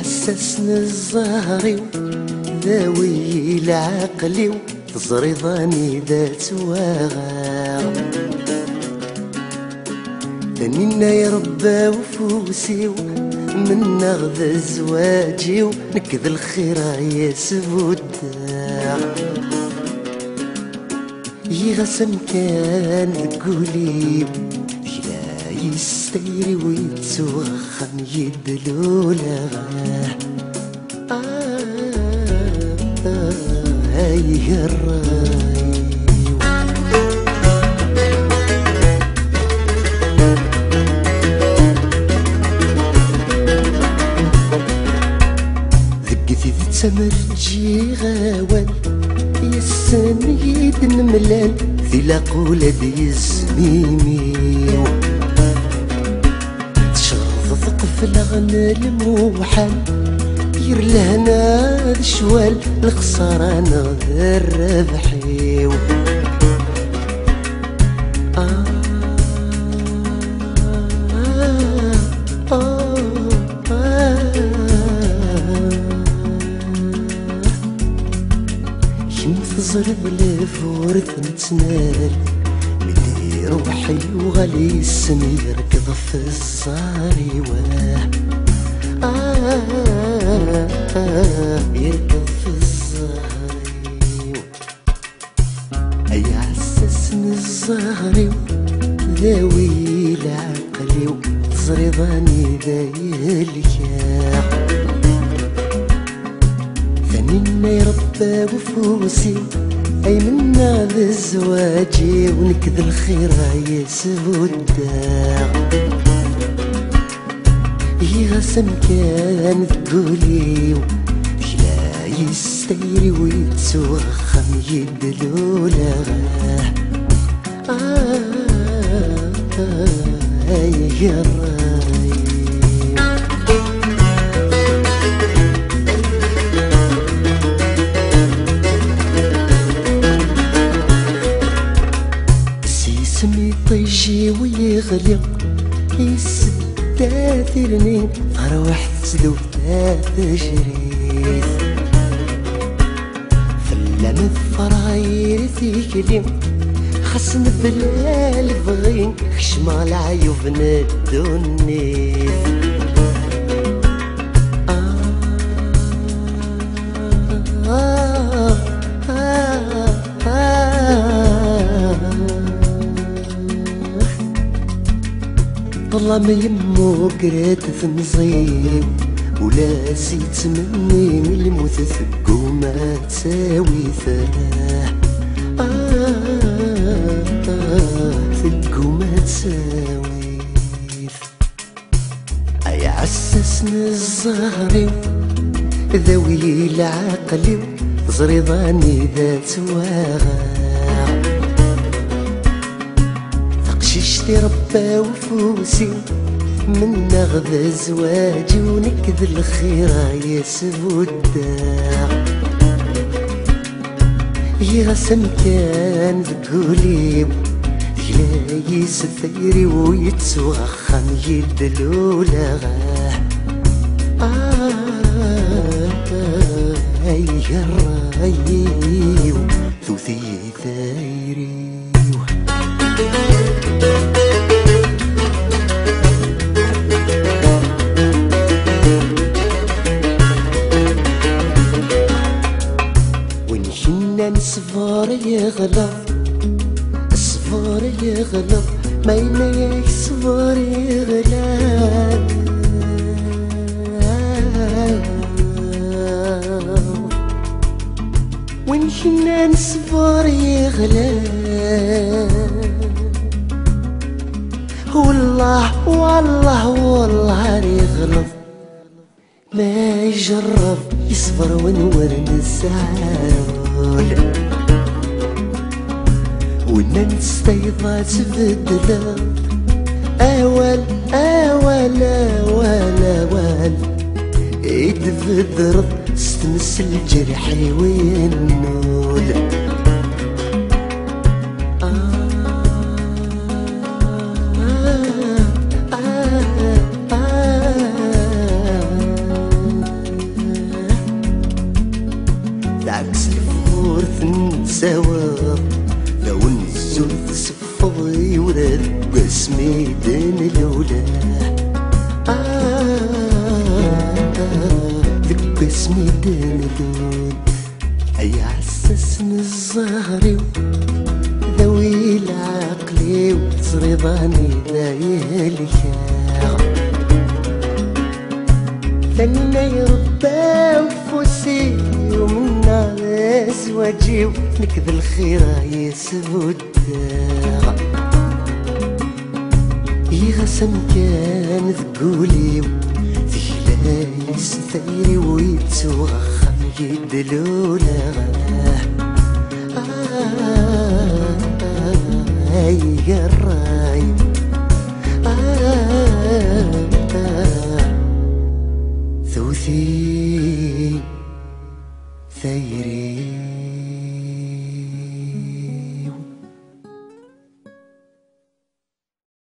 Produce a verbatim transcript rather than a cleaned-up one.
عسسني الزهري ذاوي العقلي تزريضاني ذات واغا ثنينا يا ربا وفوسي من نغذى زواجي ونكذ الخير يا سبودا يغسم كان تقولي لا يستيري ويتسوخن يدلولا آه آه هاي الراي ذقتي تمرجي غاوان يسنيد نملان في لاقولة دي الزميمي تشرف ثقف الغنى الموحل ير لهنا الشوال الخسارة نغذى الربحي آه آه آه ينتظر بالفورث نتنال ملي روحي وغالي السن يركض في الزاري واه آه آه يركض في الزاري أي عسسني الزهري ذاوي العقلي وتزريضاني ذايلكا ثنينا يا ربا وفوسي أي منا بزواجي ونكذ الخير يا سبودا يغسم كان تقولي لا يستيري ويتسوخن يدلولا آه آه يا الراي سمي طيجي ويغلي يستاثرني فروح تسدوفتا تجريث فلا من فراير ثيكلي خصن بلا الفغين خشمع العيوب ندوني والله ما يمو قريت في مزيب ولا سيت مني من الموت ثقو ما تساوي ثلاث آه آه ثقو ما تساوي أي عسسني الزهري ذوي العقلي زريضاني ذات واغا شتي ربا وفوسي من نغذى زواجي ونكذ الخير يا سبودا يغسم كان تقولي لا يستيري ويتسوخن يدلولا آه آه يا الراي ثوثي ثايري الصفار يغلب الصفار يغلب ما ينيك صفار يغلب وين حنان الصفار يغلب والله والله والله يغلب ما يجرب يصبر ونورن السعادة وننس تيضات بدلا أول أول أول أول يدفدرض ستمس الجرحي والنول آه آه آه آه اسمي دندون أي عساس من الزهري ذوي العقلي وصريضاني ذايه الكاغ ثنا يربى وفوسي ومن نار زواجي ونكذ الخير يسود الداغ يغسن كان ذقولي ذيلا يستيري ويتوخم يدلولا آي قراي ثوثي ثيري